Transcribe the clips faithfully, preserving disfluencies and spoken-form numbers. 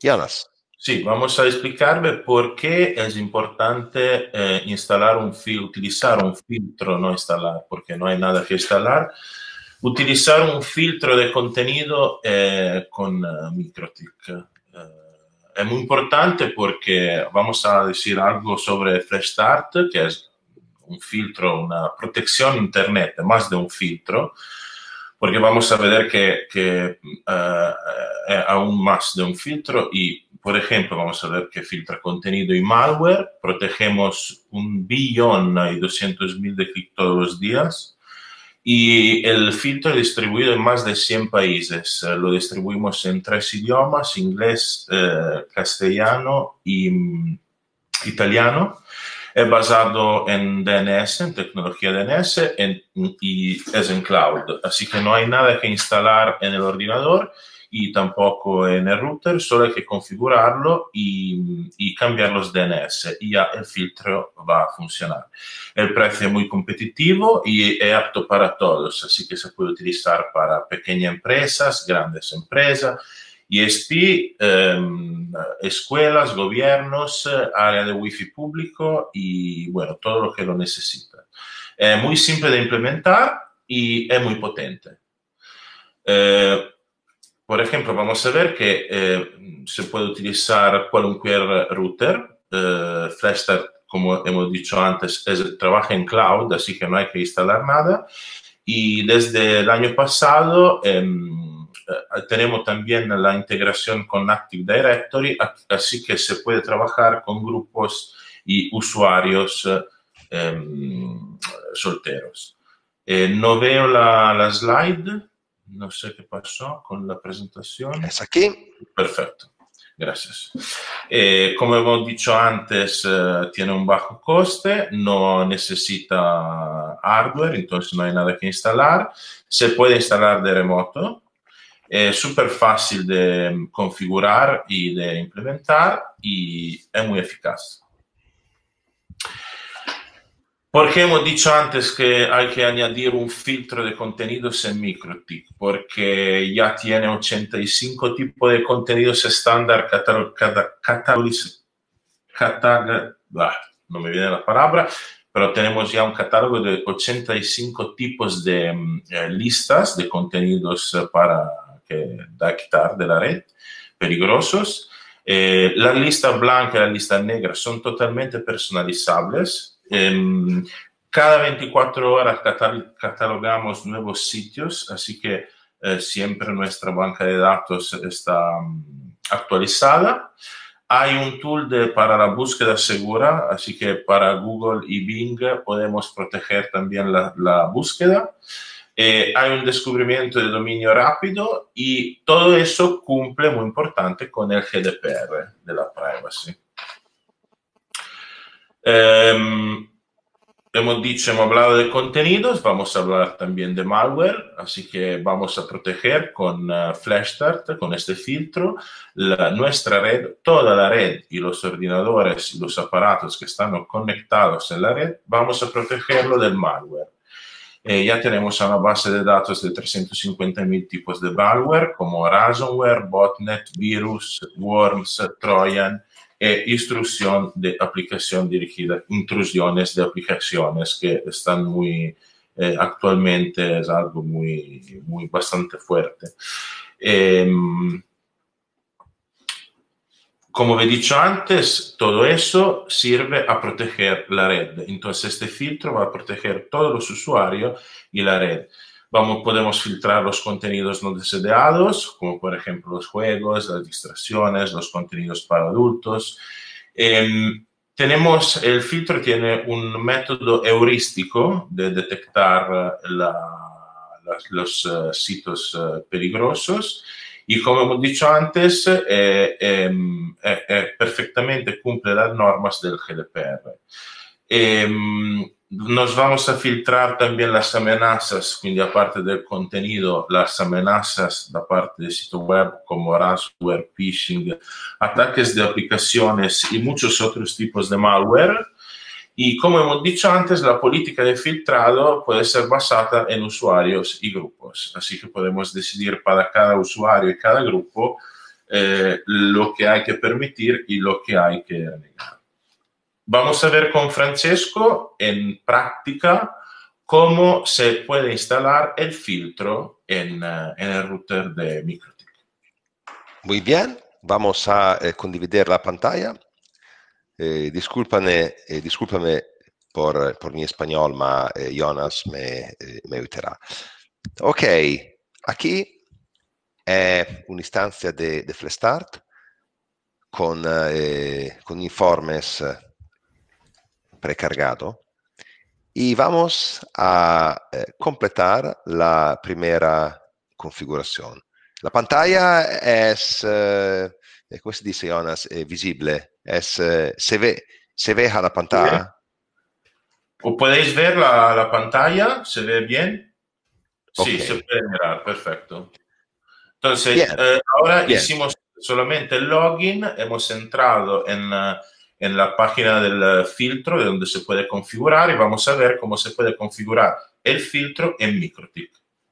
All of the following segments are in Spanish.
Jonas. Sí, vamos a explicarle por qué es importante eh, instalar un filtro, utilizar un filtro, no instalar, porque no hay nada que instalar. Utilizar un filtro de contenido eh, con uh, MikroTik. Eh, es muy importante porque vamos a decir algo sobre FlashStart, que es un filtro, una protección Internet, más de un filtro, porque vamos a ver que, que uh, es aún más de un filtro y, por ejemplo, vamos a ver que filtra contenido y malware, protegemos un billón y doscientos mil de clics todos los días y el filtro es distribuido en más de cien países. Uh, lo distribuimos en tres idiomas, inglés, uh, castellano y um, italiano. Es basado en D N S, en tecnología D N S, en, y es en cloud. Así que no hay nada que instalar en el ordenador y tampoco en el router, solo hay que configurarlo y, y cambiar los D N S y ya el filtro va a funcionar. El precio es muy competitivo y es apto para todos, así que se puede utilizar para pequeñas empresas, grandes empresas, I S P, eh, escuelas, gobiernos, área de wifi público y, bueno, todo lo que lo necesita. Es muy simple de implementar y es muy potente. Eh, por ejemplo, vamos a ver que eh, se puede utilizar cualquier router. Eh, FlashStart, como hemos dicho antes, es, trabaja en cloud, así que no hay que instalar nada. Y desde el año pasado eh, tenemos también la integración con Active Directory, así que se puede trabajar con grupos y usuarios eh, solteros. Eh, no veo la, la slide, no sé qué pasó con la presentación. Es aquí. Perfecto, gracias. Eh, como hemos dicho antes, eh, tiene un bajo coste, no necesita hardware, entonces no hay nada que instalar. Se puede instalar de remoto. Es súper fácil de configurar y de implementar y es muy eficaz. ¿Por qué hemos dicho antes que hay que añadir un filtro de contenidos en MikroTik? Porque ya tiene ochenta y cinco tipos de contenidos estándar catalogizados. No me viene la palabra, pero tenemos ya un catálogo de ochenta y cinco tipos de eh, listas de contenidos para que da quitar de la red, peligrosos. Eh, la lista blanca y la lista negra son totalmente personalizables. Eh, cada veinticuatro horas catal catalogamos nuevos sitios, así que eh, siempre nuestra banca de datos está um, actualizada. Hay un tool de, para la búsqueda segura, así que para Google y Bing podemos proteger también la, la búsqueda. Eh, hay un descubrimiento de dominio rápido y todo eso cumple, muy importante, con el G D P R de la privacy. Eh, hemos dicho, hemos hablado de contenidos, vamos a hablar también de malware, así que vamos a proteger con uh, FlashStart, con este filtro, la, nuestra red, toda la red y los ordenadores y los aparatos que están conectados en la red, vamos a protegerlo del malware. Eh, ya tenemos una base de datos de trescientos cincuenta mil tipos de malware, como ransomware, botnet, virus, worms, trojan, e instrucción de aplicación dirigida, intrusiones de aplicaciones que están muy, eh, actualmente es algo muy, muy bastante fuerte. Eh, Como he dicho antes, todo eso sirve a proteger la red. Entonces, este filtro va a proteger todos los usuarios y la red. Vamos, podemos filtrar los contenidos no deseados, como por ejemplo los juegos, las distracciones, los contenidos para adultos. Eh, tenemos, el filtro tiene un método heurístico de detectar la, las, los uh, sitios uh, peligrosos. Y como hemos dicho antes, eh, eh, eh, perfectamente cumple las normas del G D P R. Eh, nos vamos a filtrar también las amenazas, quindi aparte del contenido, las amenazas da parte del sitio web como ransomware, phishing, ataques de aplicaciones y muchos otros tipos de malware. Y como hemos dicho antes, la política de filtrado puede ser basada en usuarios y grupos. Así que podemos decidir para cada usuario y cada grupo eh, lo que hay que permitir y lo que hay que negar. Vamos a ver con Francesco en práctica cómo se puede instalar el filtro en, uh, en el router de MikroTik. Muy bien, vamos a eh, condividir la pantalla. Eh, discúlpame, eh, discúlpame por, por mi español, ma eh, Jonas me, eh, me ayudará. Ok, aquí è un'istanza de, de Flashstart con, eh, con informes precargado y vamos a eh, completar la primera configuración. La pantalla es, eh, ¿cómo se dice, Jonas? Eh, visible. Es, eh, se, ve, ¿Se ve a la pantalla? ¿O podéis ver la, la pantalla? ¿Se ve bien? Sí, Ok. se puede mirar, perfecto. Entonces, Bien, eh, ahora bien. hicimos solamente el login, hemos entrado en, uh, en la página del filtro de donde se puede configurar y vamos a ver cómo se puede configurar el filtro en MikroTik.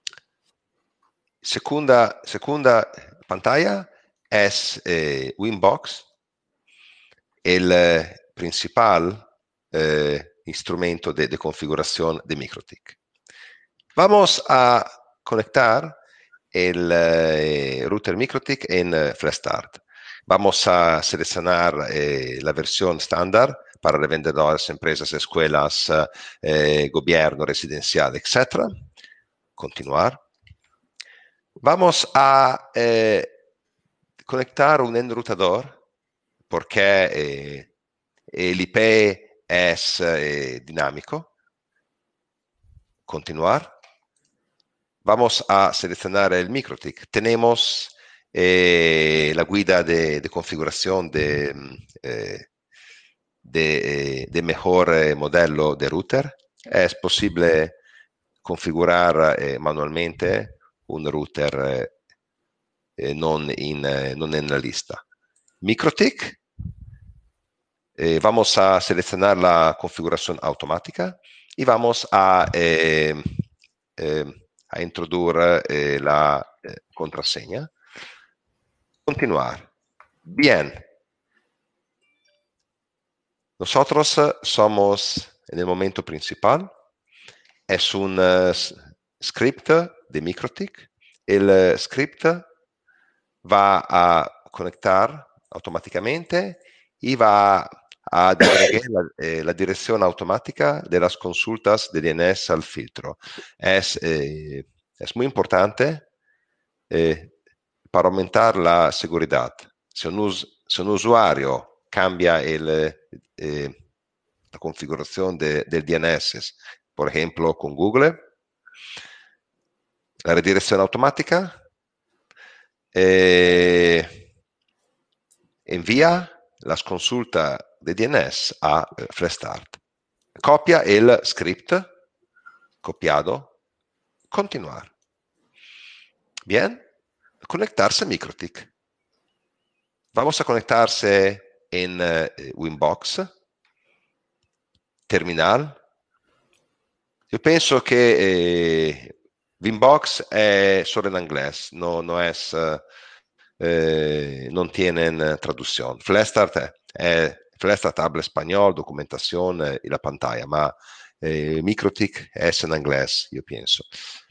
Segunda, segunda pantalla es eh, Winbox, el eh, principal eh, instrumento de, de configuración de MikroTik. Vamos a conectar el eh, router MikroTik en eh, Flashstart. Vamos a seleccionar eh, la versión estándar para revendedores, empresas, escuelas, eh, gobierno, residencial, etcétera. Continuar. Vamos a eh, conectar un enrutador porque eh, el I P es eh, dinámico. Continuar. Vamos a seleccionar el MikroTik. Tenemos eh, la guida de, de configuración de, eh, de, eh, de mejor eh, modelo de router. Es posible configurar eh, manualmente un router eh, eh, non, in, eh, non en la lista. MikroTik. Eh, vamos a seleccionar la configuración automática y vamos a eh, eh, a introducir eh, la eh, contraseña. Continuar. Bien. Nosotros somos en el momento principal. Es un uh, script de MikroTik. El uh, script va a conectar automáticamente y va a dirigir la, eh, la dirección automática de las consultas de D N S al filtro. Es, eh, es muy importante eh, para aumentar la seguridad. Si un, us si un usuario cambia el, eh, la configuración de, del D N S, por ejemplo, con Google, la redirección automática eh, envía las consultas de D N S a eh, Flashstart. Copia el script copiado. Continuar. Bien. Conectarse a MikroTik. Vamos a conectarse en eh, Winbox. Terminal. Yo pienso que eh, Winbox è solo en inglés, no, no es, eh, non tienen traducción. Flashstart è, Flashstart habla español, documentación eh, y la pantalla, ma eh, MikroTik es en inglés, yo pienso.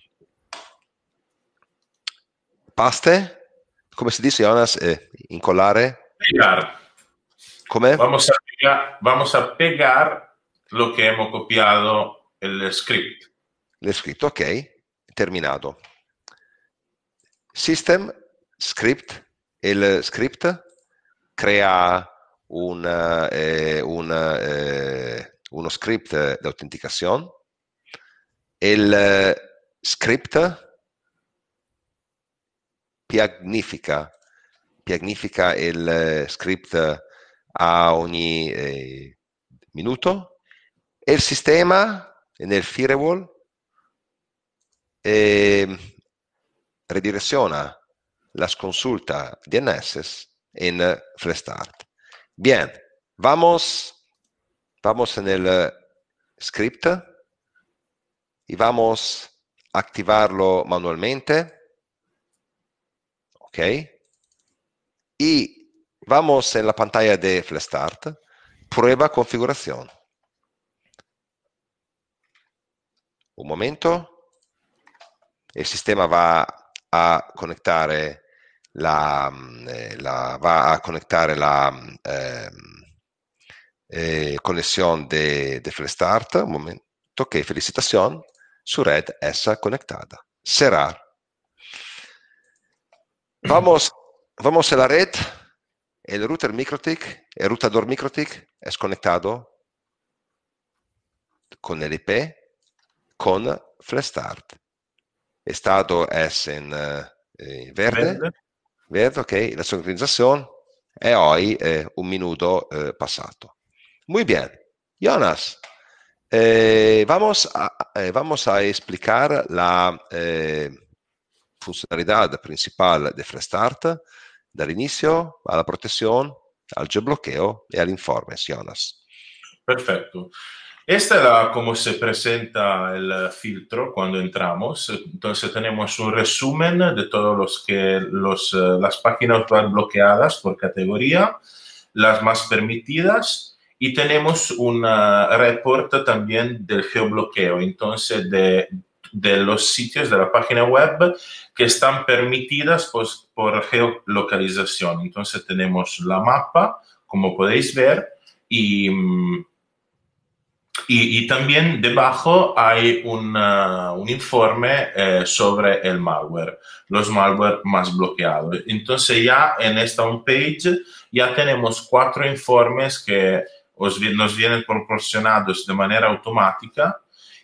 Paste, come si dice, Jonas? Eh, incolare. Pegar. ¿Cómo? Vamos a, pegar, vamos a pegar lo que hemos copiado el script. L'ho scritto, ok, terminato. System, script, il script crea un, eh, un, eh, uno script di autenticazione. Il eh, script pianifica, pianifica il eh, script a ogni eh, minuto e il sistema nel firewall eh, redirecciona las consultas D N S en Flashstart. Bien, vamos, vamos en el script y vamos a activarlo manualmente. Ok. y vamos en la pantalla de Flashstart, prueba configuración. Un momento. El sistema va a conectare la, la, va a conectare la eh, eh, conexión de, de Flashstart. Un momento. Ok, felicitación. Su red está conectada. Cerrar. Vamos, vamos a la red. El router MikroTik, el routador MikroTik es conectado con el I P con Flashstart. Estado es en eh, verde. Verde. Verde, ok. La sincronización es hoy eh, un minuto eh, pasado. Muy bien. Jonas, eh, vamos, a, eh, vamos a explicar la eh, funcionalidad principal de Flashstart dal inicio a la protección, al geobloqueo y al informe, Jonas. Perfecto. Esta es la, como se presenta el filtro cuando entramos. Entonces tenemos un resumen de todas los que, los, las páginas web bloqueadas por categoría, las más permitidas, y tenemos un uh, report también del geobloqueo, entonces de, de los sitios de la página web que están permitidas pues, por geolocalización. Entonces tenemos la mapa, como podéis ver, y... Y, y, también debajo hay una, un informe eh, sobre el malware, los malware más bloqueados. Entonces ya en esta homepage ya tenemos cuatro informes que os, nos vienen proporcionados de manera automática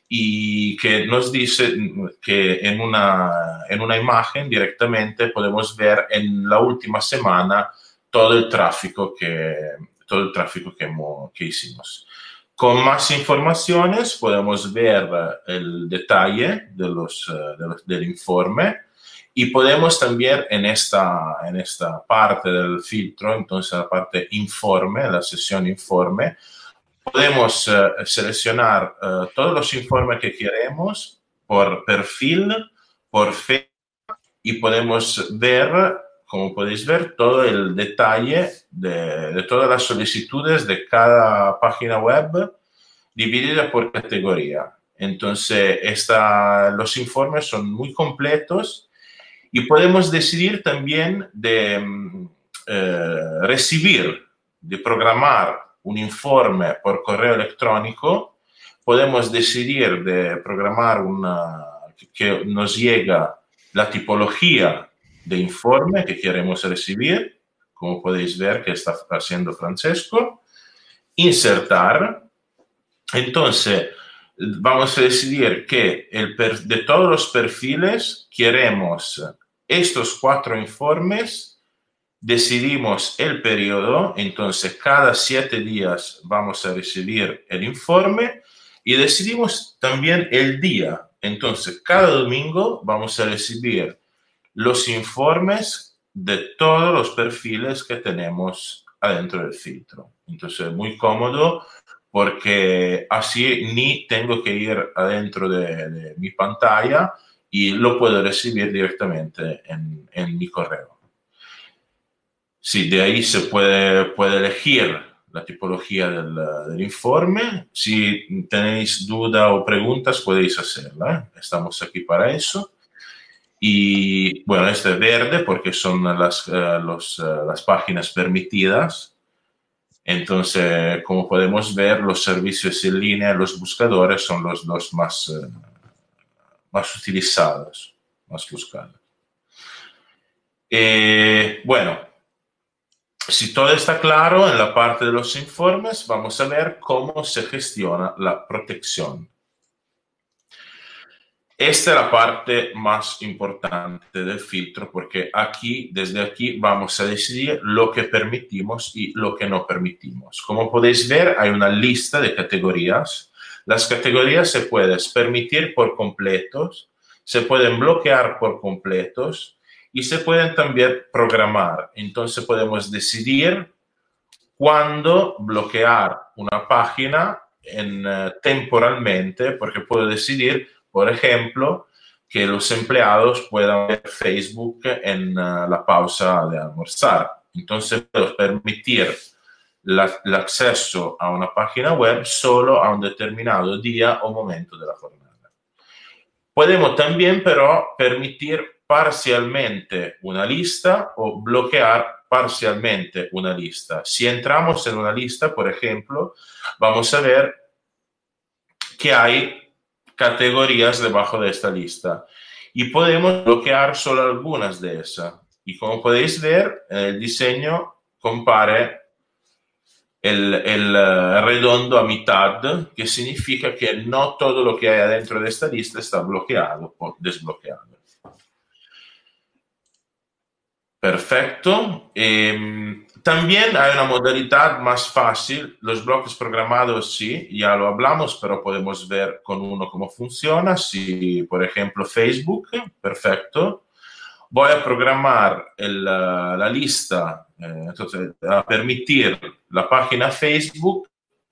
y que nos dice que en una, en una imagen directamente podemos ver en la última semana todo el tráfico que, todo el tráfico que, que hicimos. Con más informaciones podemos ver el detalle de los, de los, del informe y podemos también en esta, en esta parte del filtro, entonces la parte informe, la sección informe, podemos uh, seleccionar uh, todos los informes que queremos por perfil, por fecha y podemos ver, como podéis ver, todo el detalle de, de todas las solicitudes de cada página web dividida por categoría. Entonces, esta, los informes son muy completos y podemos decidir también de eh, recibir, de programar un informe por correo electrónico. Podemos decidir de programar una, que nos llega la tipología de informe que queremos recibir, como podéis ver que está haciendo Francesco. Insertar. Entonces, vamos a decidir que el per, de todos los perfiles queremos estos cuatro informes, decidimos el periodo, entonces cada siete días vamos a recibir el informe y decidimos también el día. Entonces, cada domingo vamos a recibir los informes de todos los perfiles que tenemos adentro del filtro. Entonces, muy cómodo porque así ni tengo que ir adentro de, de mi pantalla y lo puedo recibir directamente en, en mi correo. Sí, de ahí se puede, puede elegir la tipología del, del informe. Si tenéis duda o preguntas, podéis hacerla, ¿eh? Estamos aquí para eso. Y bueno, este es verde porque son las, uh, los, uh, las páginas permitidas. Entonces, como podemos ver, los servicios en línea, los buscadores son los dos más, uh, más utilizados, más buscados. Eh, bueno, si todo está claro en la parte de los informes, vamos a ver cómo se gestiona la protección. Esta es la parte más importante del filtro porque aquí, desde aquí, vamos a decidir lo que permitimos y lo que no permitimos. Como podéis ver, hay una lista de categorías. Las categorías se pueden permitir por completos, se pueden bloquear por completos y se pueden también programar. Entonces podemos decidir cuándo bloquear una página en, uh, temporalmente, porque puedo decidir, por ejemplo, que los empleados puedan ver Facebook en uh, la pausa de almorzar. Entonces puedo permitir la, el acceso a una página web solo a un determinado día o momento de la jornada. Podemos también, pero, permitir parcialmente una lista o bloquear parcialmente una lista. Si entramos en una lista, por ejemplo, vamos a ver que hay categorías debajo de esta lista y podemos bloquear solo algunas de esas. Y como podéis ver, el diseño compare el, el uh, redondo a mitad, que significa que no todo lo que hay adentro de esta lista está bloqueado o desbloqueado. Perfecto. Eh, también hay una modalidad más fácil. Los bloques programados, sí, ya lo hablamos, pero podemos ver con uno cómo funciona. Si, por ejemplo, Facebook, perfecto. Voy a programar el, la lista, eh, entonces, a permitir la página Facebook.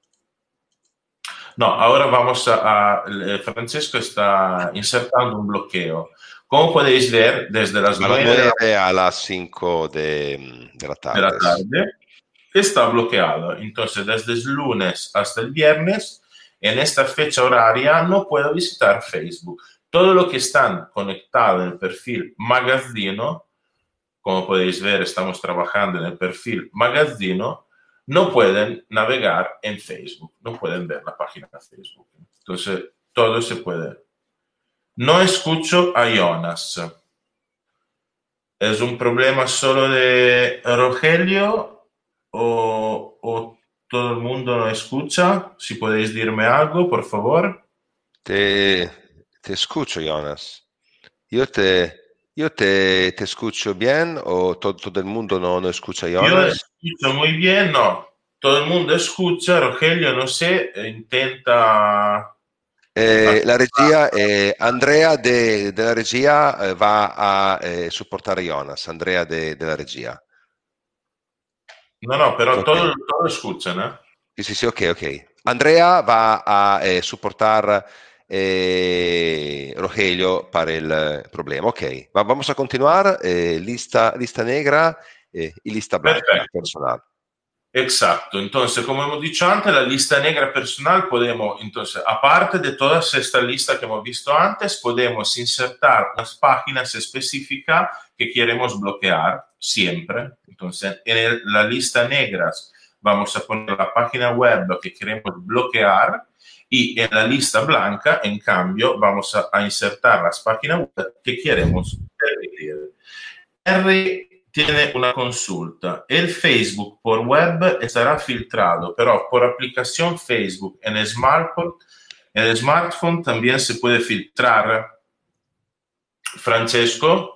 No, ahora vamos a, a Francesco está insertando un bloqueo. Como podéis ver, desde las A las nueve de la, nueve a las cinco de, de la de la tarde. tarde está bloqueado. Entonces, desde el lunes hasta el viernes, en esta fecha horaria, no puedo visitar Facebook. Todo lo que están conectado en el perfil Magazzino, como podéis ver, estamos trabajando en el perfil Magazzino, no pueden navegar en Facebook, no pueden ver la página de Facebook. Entonces, todo se puede. No escucho a Jonas. ¿Es un problema solo de Rogelio o, o todo el mundo no escucha? Si podéis dirme algo, por favor. Te, te escucho, Jonas. Yo te, yo te, te escucho bien o todo, todo el mundo no, no escucha a Yo Jonas. escucho muy bien, no. Todo el mundo escucha, Rogelio, no sé, intenta... Eh, la regia, eh, Andrea de, de la regia eh, va a eh, supportare Jonas, Andrea de, de la regia. No, no, pero Ok, todo, todo escuchan, ¿eh? sì, sì, sì, ok, ok. Andrea va a eh, supportar eh, Rogelio para el problema. Ok, Va- vamos a continuar. eh, lista, lista negra eh, y lista blanca Perfecto. personal. Exacto. Entonces, como hemos dicho antes, la lista negra personal podemos, entonces, aparte de toda esta lista que hemos visto antes, podemos insertar unas páginas específicas que queremos bloquear siempre. Entonces, en el- la lista negra vamos a poner la página web que queremos bloquear y en la lista blanca, en cambio, vamos a, a insertar las páginas web que queremos permitir. R tiene una consulta. El Facebook por web estará filtrado, pero por aplicación Facebook en el smartphone, en el smartphone también se puede filtrar. Francesco,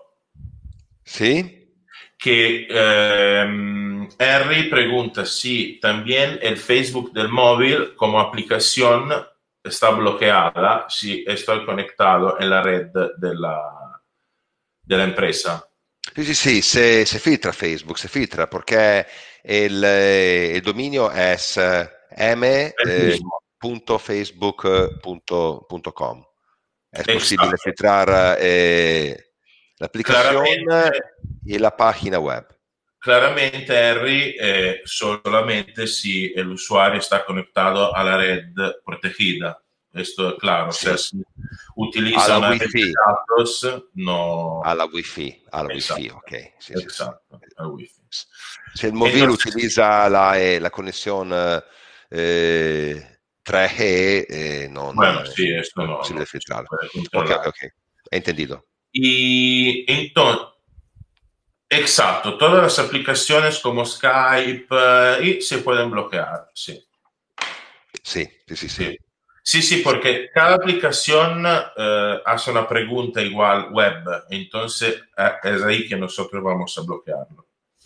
¿Sí? que eh, Henry pregunta si también el Facebook del móvil como aplicación está bloqueada si estoy conectado en la red de la, de la empresa. Sì, sì, sì, se, se filtra Facebook, se filtra perché il, eh, il dominio è m punto facebook punto com. È possibile Exacto. filtrar eh, Claramente, l'applicazione e la página web. claramente Henry, eh, solamente si el usuario está conectado a la red protegida. Esto es claro. O sea, Sì, si utiliza alla una red de wifi, datos, no. alla wifi, alla wifi, Exacto, ok, sì, sì, sì. exacto, al wifi. Se il mobile Entonces, utilizza la, eh, la connessione eh, tre G, eh, non, bueno, eh, sí, esto non è no, possibile no se filtrarlo. puede Ok, ok, controlar. ok, è entendido. Y entonces, exacto, todas las aplicaciones como Skype eh, y se pueden bloquear, sí. Sì, sì, sì, sì. Sí, sí, sí, porque cada aplicación eh, hace una pregunta igual web, entonces eh, es ahí que nosotros vamos a bloquearlo.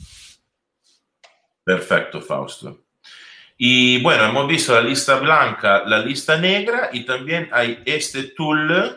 Perfecto, Fausto. Y bueno, hemos visto la lista blanca, la lista negra y también hay este tool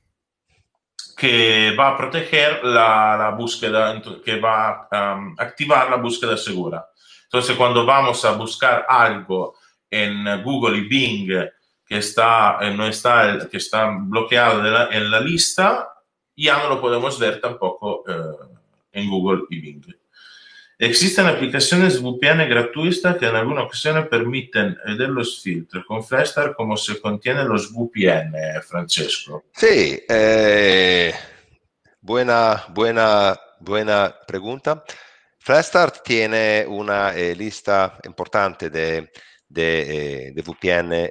que va a proteger la, la búsqueda, que va a um, activar la búsqueda segura. Entonces, cuando vamos a buscar algo en Google y Bing que está, eh, no está, que está bloqueado la, en la lista, ya no lo podemos ver tampoco eh, en Google y Bing. Existen aplicaciones V P N gratuitas que en alguna ocasión permiten ver los filtros con Flashstar como se contienen los V P N, Francesco. Sí, eh, buena, buena, buena pregunta. Flashstart tiene una eh, lista importante de, de, eh, de V P N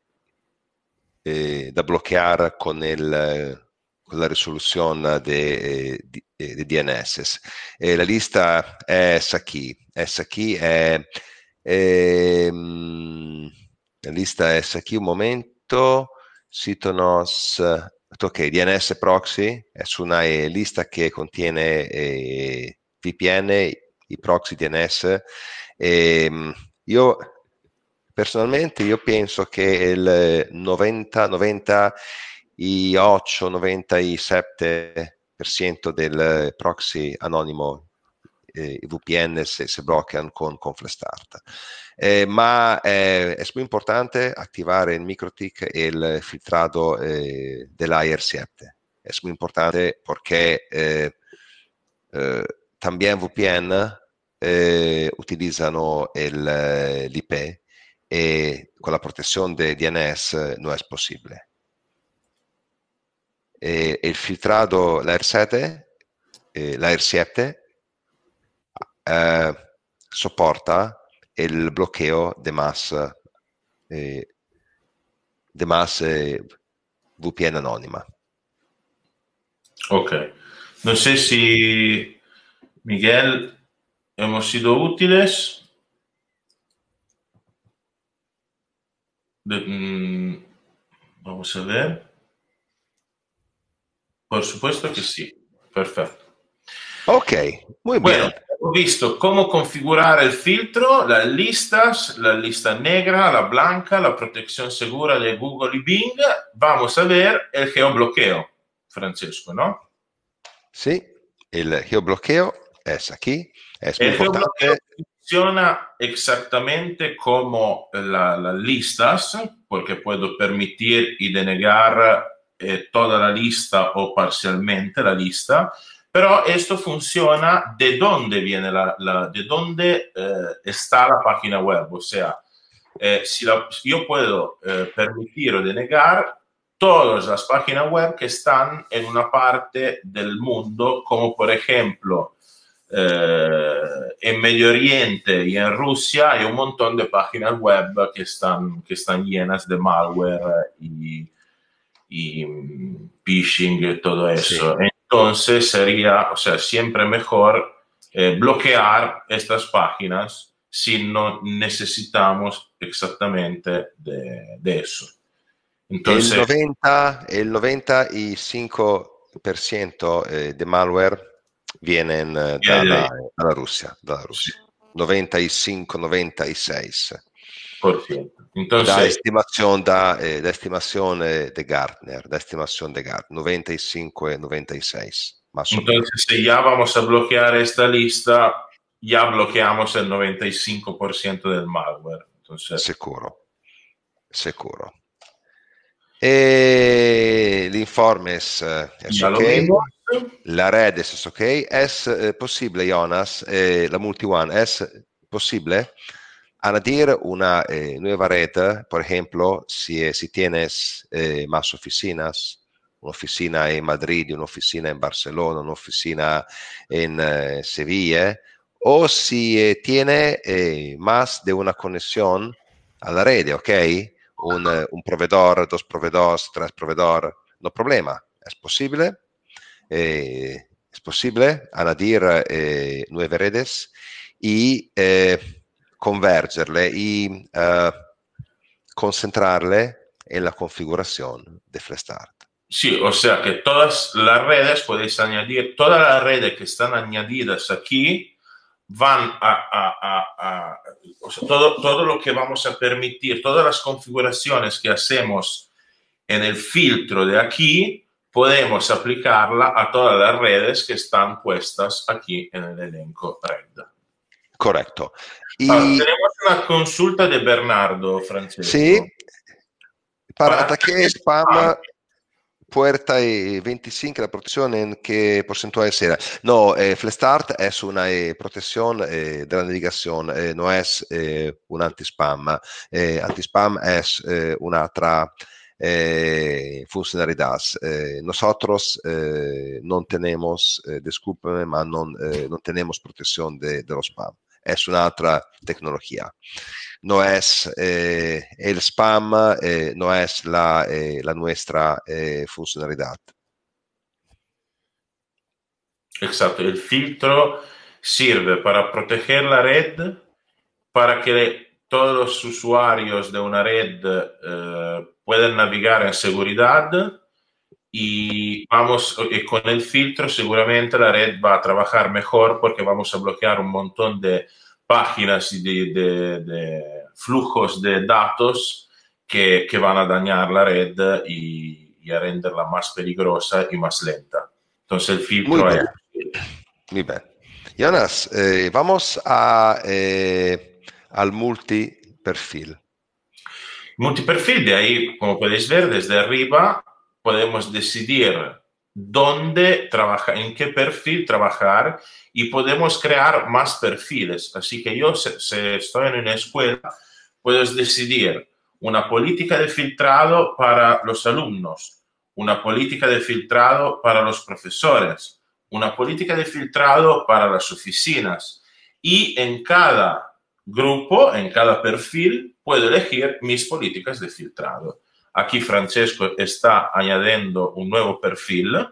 eh, da bloquear con, el, con la resolución de, de, de D N S. Eh, la lista es aquí. Es aquí. Eh, eh, la lista es aquí un momento. Citonos. Ok, D N S Proxy es una eh, lista que contiene eh, V P N y proxy D N S. Eh, io personalmente io penso che il novanta, novantotto, novantasette per cento del proxy anonimo eh, V P N se, se bloquean con, con Flashstart. Eh, ma eh, es muy importante activar el MikroTik y el filtrado eh, della I R siete. Es muy importante porque eh, eh, también V P N eh, utilizano l'I P e con la protección de D N S no es posible. E, el filtrado, la R siete, eh, la R siete eh, soporta el bloqueo de más, eh, de más eh, V P N anónima. Ok. No sé si, Miguel, hemos sido útiles. De, mmm, vamos a ver. Por supuesto que sí. Perfecto. Ok, muy Bueno, bien. hemos visto cómo configurar el filtro, las listas, la lista negra, la blanca, la protección segura de Google y Bing. Vamos a ver el geobloqueo, Francesco, ¿no? Sí, el geobloqueo es aquí, es muy El geobloqueo importante. funciona exactamente como la- las listas, porque puedo permitir y denegar eh, toda la lista o parcialmente la lista, pero esto funciona de dónde viene la, la- de dónde eh, está la página web, o sea, eh, si la- yo puedo eh, permitir o denegar todas las páginas web que están en una parte del mundo, como por ejemplo eh, en Medio Oriente y en Rusia hay un montón de páginas web que están, que están llenas de malware y, y mm, phishing y todo Sí. eso. Entonces sería, o sea, siempre mejor eh, bloquear estas páginas si no necesitamos exactamente de, de eso. El Entonces, noventa, el noventa y cinco por ciento eh, de malware vienen eh, viene de ahí, dalla, dalla Russia, dalla sí, Russia. noventa y cinco, noventa y seis. por ciento. Da Entonces, estimación, da, eh, da estimación eh, de Gartner, da estimación de Gartner, noventa y cinco, noventa y seis, más o menos. Entonces, si ya vamos a bloquear esta lista, ya bloqueamos el noventa y cinco por ciento del malware. Entonces, Sicuro, sicuro. E l'informes eh, es ya ok, lo vimos. la red es ok, es eh, posible, Jonas, eh, la multi-one, es posible añadir una eh, nueva red, por ejemplo, si, eh, si tienes eh, más oficinas, una oficina en Madrid, una oficina en Barcelona, una oficina en eh, Sevilla, o si eh, tiene eh, más de una conexión a la red, ¿ok? Un, eh, un proveedor, dos proveedores, tres proveedores, no problema, es posible. Eh, es posible añadir eh, nueve redes y eh, convergerle y uh, concentrarle en la configuración de Flashstart. Sí, o sea que todas las redes, podéis añadir, todas las redes que están añadidas aquí van a, a, a, a o sea, todo, todo lo que vamos a permitir, todas las configuraciones que hacemos en el filtro de aquí, podemos aplicarla a todas las redes que están puestas aquí en el elenco red. Correcto. Ahora, Y tenemos una consulta de Bernardo, sí, Francesco. para ¿Para ataque qué spam, spam? puerta y veinticinco la protección, ¿en qué porcentaje será? No, eh, FlashStart es una eh, protección eh, de la navegación, eh, no es eh, un anti-spam. Eh, anti-spam es eh, una otra eh, funcionalidad. Eh, nosotros eh, no tenemos, eh, discúlpeme, ma non, eh, no tenemos protección de, de los spam. Es una otra tecnología. No es eh, el spam, eh, no es la, eh, la nuestra eh, funcionalidad. Exacto, el filtro sirve para proteger la red, para que todos los usuarios de una red eh, puedan navegar en seguridad y vamos, y con el filtro seguramente la red va a trabajar mejor porque vamos a bloquear un montón de páginas y de, de, de flujos de datos que, que, van a dañar la red y, y, a renderla más peligrosa y más lenta. Entonces el Muy filtro bien, es... muy bien. Jonas, eh, vamos a, eh, al multiperfil. Multiperfil, de ahí, como podéis ver, desde arriba podemos decidir dónde trabajar, en qué perfil trabajar y podemos crear más perfiles. Así que yo, si estoy en una escuela, puedo decidir una política de filtrado para los alumnos, una política de filtrado para los profesores, una política de filtrado para las oficinas y en cada grupo, en cada perfil, puedo elegir mis políticas de filtrado. Aquí Francesco está añadiendo un nuevo perfil.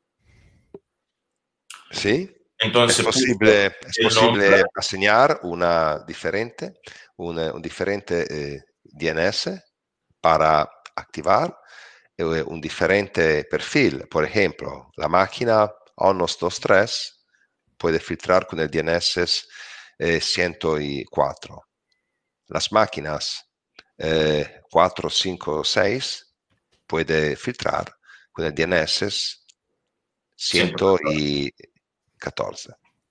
Sí, es Entonces, posible, es el nombre. posible asignar una diferente, una, un diferente eh, D N S para activar eh, un diferente perfil. Por ejemplo, la máquina Onos veintitrés puede filtrar con el D N S eh, ciento cuatro. Las máquinas eh, cuatro, cinco, seis puede filtrar con el D N S ciento catorce.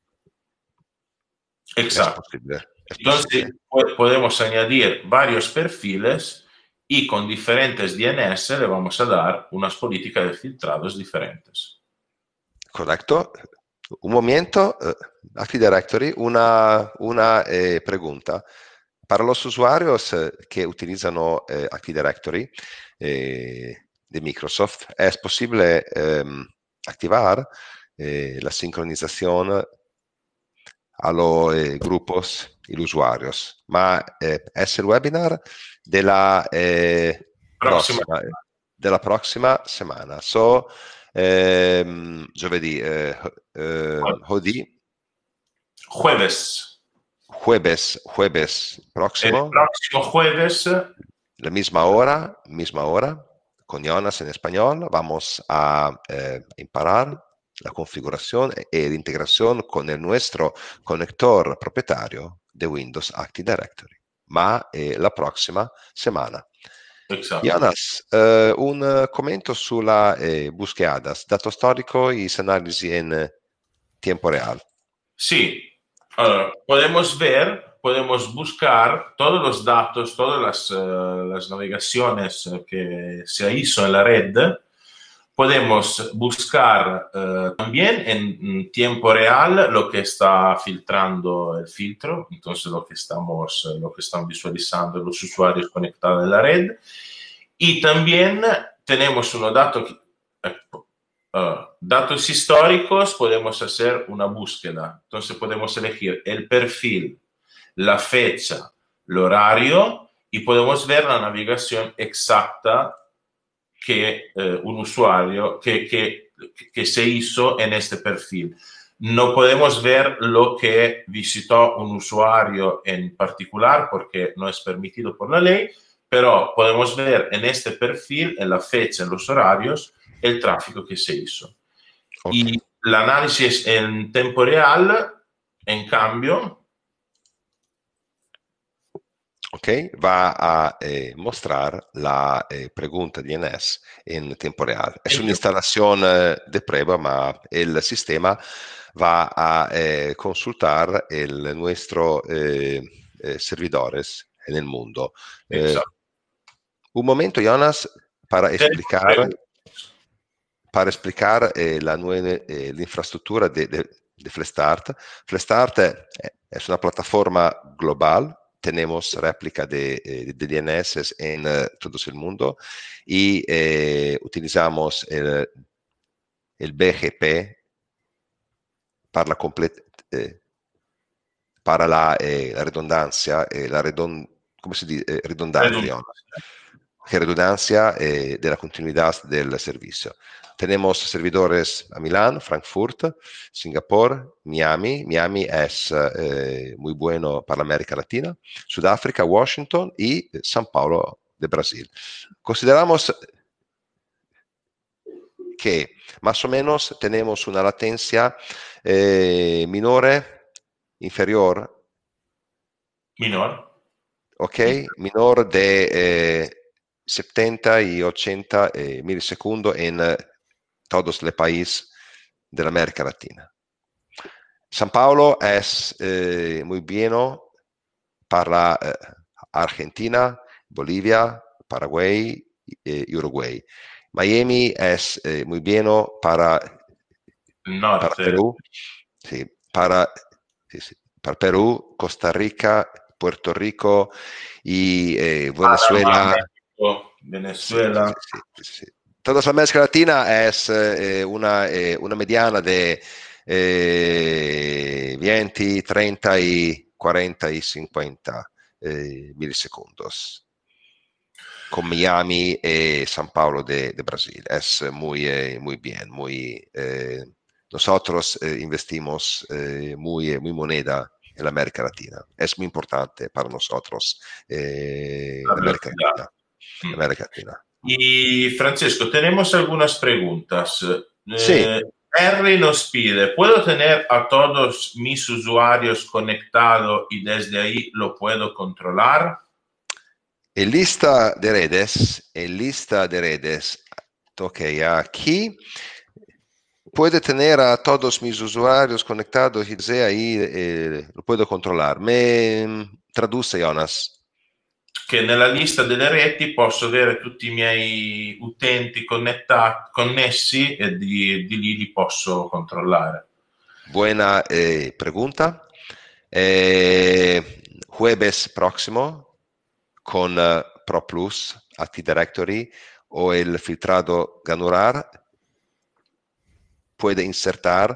Es Exacto. posible, es Entonces, posible. podemos añadir varios perfiles y con diferentes D N S le vamos a dar unas políticas de filtrados diferentes. Correcto. Un momento, uh, Active Directory, una, una eh, pregunta. Para los usuarios eh, que utilizan eh, Active Directory eh, de Microsoft, es posible eh, activar eh, la sincronización a los eh, grupos y los usuarios, ma eh, es el webinar de la eh, Próxima. próxima, de la próxima semana. So, eh, giovedì, eh, eh, hodì, Jueves. jueves, jueves El próximo, próximo jueves. la misma hora, misma hora, con Jonas en español, vamos a eh, imparar la configuración e la integración con el nuestro conector propietario de Windows Active Directory, ma eh, la próxima semana. Exacto. Jonas, eh, un commento sulla eh, búsquedas, dato storico y analisi en tiempo real. Sí, uh, podemos ver, podemos buscar todos los datos, todas las, uh, las navegaciones que se hizo en la red. Podemos buscar uh, también en tiempo real lo que está filtrando el filtro, entonces lo que estamos, lo que están visualizando los usuarios conectados en la red. Y también tenemos unos datos, uh, datos históricos, podemos hacer una búsqueda. Entonces podemos elegir el perfil, la fecha, el horario y podemos ver la navegación exacta que eh, un usuario, que, que, que se hizo en este perfil. No podemos ver lo que visitó un usuario en particular porque no es permitido por la ley, pero podemos ver en este perfil, en la fecha, en los horarios, el tráfico que se hizo. Okay. Y el análisis en tiempo real, en cambio, Ok, va a eh, mostrar la eh, pregunta D N S en tiempo real. Es una instalación eh, de prueba, ma el sistema va a eh, consultar el, nuestro eh, eh, servidores en el mundo. Eh, un momento, Jonas, para explicar. para explicar eh, la nueva eh, infraestructura de, de, de Flestart. Flestart es una plataforma global. Tenemos réplica de, de, de D N S en uh, todo el mundo y eh, utilizamos el, el B G P para la, eh, para la, eh, la redundancia, eh, la redon ¿cómo se dice? Eh, redundancia, redundancia eh, de la continuidad del servicio. Tenemos servidores a Milán, Frankfurt, Singapur, Miami. Miami es eh, muy bueno para América Latina, Sudáfrica, Washington y San Paulo de Brasil. Consideramos que más o menos tenemos una latencia eh, minore, inferior. Minor. Ok, minor de eh, setenta y ochenta eh, milisegundos en eh, todos los países de la América Latina. San Paulo es eh, muy bueno para eh, Argentina, Bolivia, Paraguay y eh, Uruguay. Miami es eh, muy bueno para, para Perú, sí, para, sí, sí, para Perú, Costa Rica, Puerto Rico y eh, Venezuela. Panamá, Venezuela. Sí, sí, sí, sí, sí. Toda la América Latina es eh, una, eh, una mediana de eh, veinte, treinta y cuarenta y cincuenta eh, milisegundos. Con Miami y San Paulo de, de Brasil. Es muy, eh, muy bien, muy... Eh, nosotros eh, investimos eh, muy, muy moneda en la América Latina. Es muy importante para nosotros eh, La la América Latina. Mm. América Latina. Y Francesco, tenemos algunas preguntas. Sí. Eh, Henry nos pide, ¿puedo tener a todos mis usuarios conectados y desde ahí lo puedo controlar? En lista de redes, en lista de redes, ok, aquí puede tener a todos mis usuarios conectados y desde ahí eh, lo puedo controlar. Me traduce, Jonas. Che nella lista delle reti posso avere tutti i miei utenti connettati, connessi e di, di lì li posso controllare. Buena eh, pregunta. Eh, jueves próximo con uh, ProPlus, Active Directory o el filtrado granular puede insertar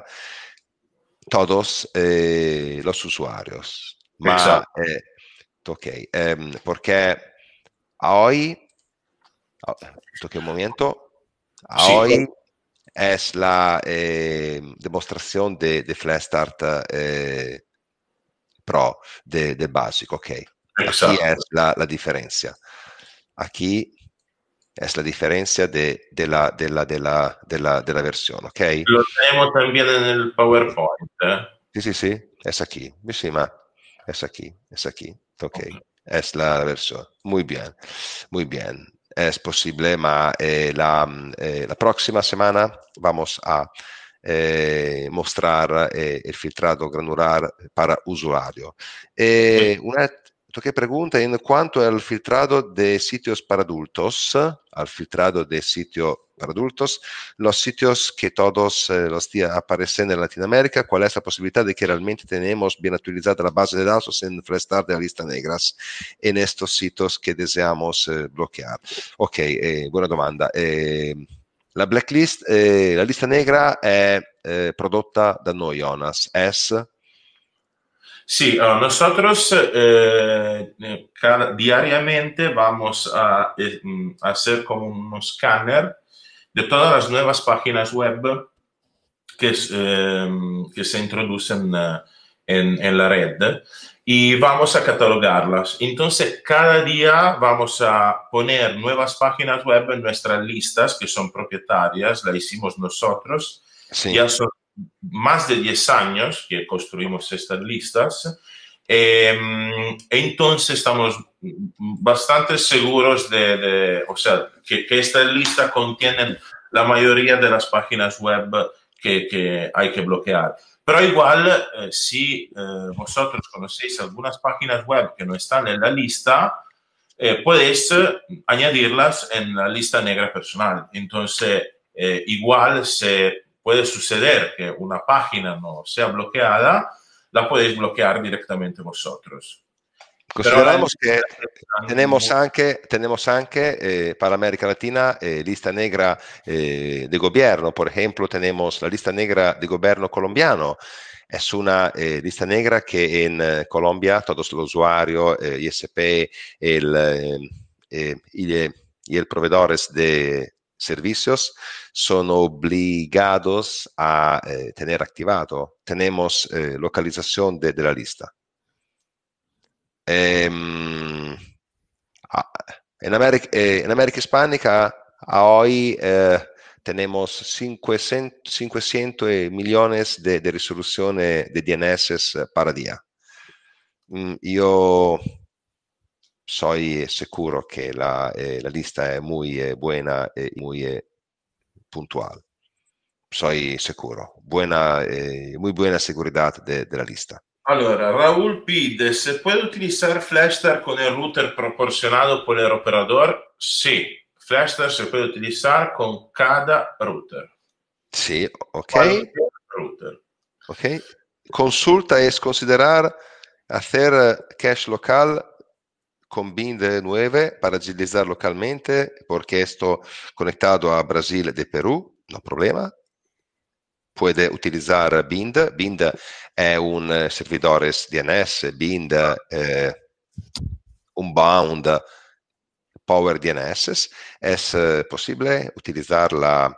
todos eh, los usuarios. Ma, Exacto. eh, ok, eh, porque hoy, toque un momento, Sì, hoy es la eh, demostración de, de Flashstart eh, Pro, de, de básico, ok. Aquí exacto. es la, la diferencia. Aquí es la diferencia de, de, la, de, la, de, la, de, la, de la versión, ok. Lo tenemos también en el PowerPoint. ¿eh? Sí, sí, sí, es aquí. Sí, ma es aquí, es aquí. Ok, Okay. es la versión. Muy bien, muy bien. Es posible, ma eh, la, eh, la próxima semana vamos a eh, mostrar eh, el filtrado granular para usuario. Sì. Eh, una que pregunta en cuanto al filtrado de sitios para adultos, al filtrado de sitio para adultos, los sitios que todos eh, los días aparecen en Latinoamérica, ¿cuál es la posibilidad de que realmente tenemos bien actualizada la base de datos en Flashstart de la lista negras en estos sitios que deseamos eh, bloquear? Ok, eh, buena domanda. Eh, la blacklist, eh, la lista negra è eh, prodotta da noi, Jonas. Es Sí, uh, nosotros eh, cada, diariamente vamos a, eh, a hacer como un escáner de todas las nuevas páginas web que, eh, que se introducen uh, en, en, la red y vamos a catalogarlas. Entonces, cada día vamos a poner nuevas páginas web en nuestras listas que son propietarias, la hicimos nosotros. sí. Ya son más de diez años que construimos estas listas. Eh, entonces estamos bastante seguros de, de o sea, que, que esta lista contiene la mayoría de las páginas web que, que hay que bloquear. Pero igual, eh, si eh, vosotros conocéis algunas páginas web que no están en la lista, eh, podéis añadirlas en la lista negra personal. Entonces, eh, igual se puede suceder que una página no sea bloqueada, la podéis bloquear directamente vosotros. Pero la Consideramos que lista tenemos muy... anche, tenemos anche eh, para América Latina eh, lista negra eh, de gobierno. Por ejemplo, tenemos la lista negra de gobierno colombiano. Es una eh, lista negra que en eh, Colombia todos los usuarios, eh, I S P el, eh, eh, y, y el proveedores de servicios son obligados a eh, tener activado. Tenemos eh, localización de, de la lista. Eh, en, América, eh, en América Hispánica a hoy eh, tenemos cinquecento, cinquecento millones de, de resoluciones de D N S para día. Mm, yo soy seguro que la, eh, la lista es muy eh, buena y muy eh, puntual. Soy seguro. Buena, eh, muy buena seguridad de, de la lista. Allora, Raúl pide, ¿se puede utilizar Flashstar con el router proporcionado por el operador? Sí, Flashstar se puede utilizar con cada router. Sí, ok. Cualquier router. Ok. Consulta es considerar hacer cache local con bind nueve para agilizar localmente, porque esto conectado a Brasil de Perú, no problema. Puede utilizar bind. bind è un servidore D N S, bind eh, un bound Power D N S. Es posible utilizar la,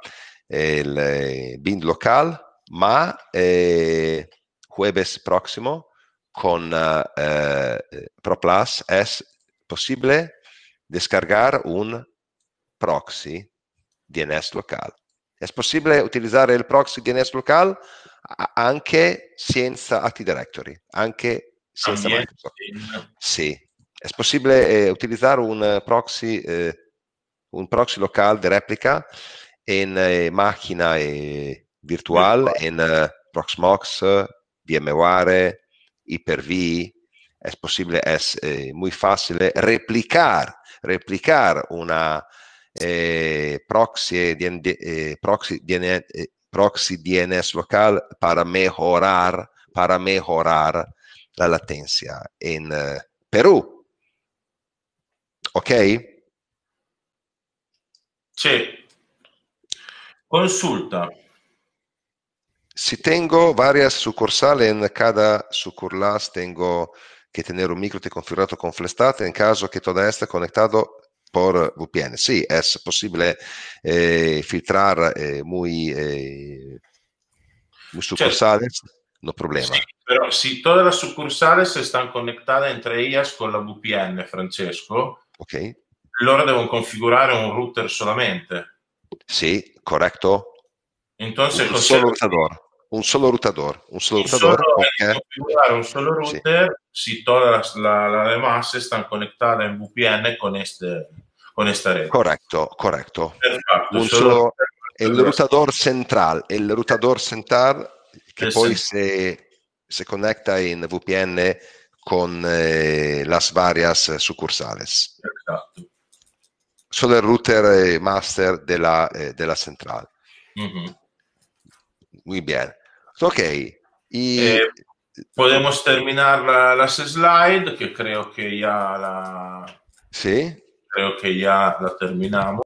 el bind local, ma eh, jueves próximo con eh, ProPlus es posible descargar un proxy D N S local. Es posible utilizar el proxy D N S local anche senza Active Directory, anche senza También Microsoft. in... Sì, es posible eh, utilizar un uh, proxy, eh, un proxy local de réplica en eh, máquina eh, virtual, virtuale. en uh, Proxmox, VMware, Hyper-V. Es posible, es eh, muy fácil replicar, replicar una eh, proxy, eh, proxy, D N S, eh, proxy D N S local para mejorar, para mejorar la latencia en eh, Perú. ¿Ok? Sì. Consulta. Si tengo varias sucursales, en cada sucursal tengo que tener un micro configurado con Flashstar en caso que todo esté conectado por V P N. Sí, es posible eh, filtrar eh, muy, eh, muy Certo, sucursales, no sì, problema. però si todas las sucursales están conectadas entre ellas con la V P N, Francesco, Ok? loro devono configurare un router solamente. Sí, correcto. Entonces, Un José, solo routador, un solo routador, un solo un solo, routador, hay que porque configurar un solo sí. router si todas las la, la demás están conectadas en V P N con, este, con esta red. Correcto, correcto. Perfecto, Un solo solo, el routador central, el routador central que poi se, se conecta en V P N con eh, las varias sucursales. Exacto. Solo el router eh, master de la, eh, de la central. Uh-huh. Muy bien. Ok. Y, Eh, podemos terminar la, las slide, que creo que ya la, ¿sí? creo que ya la terminamos.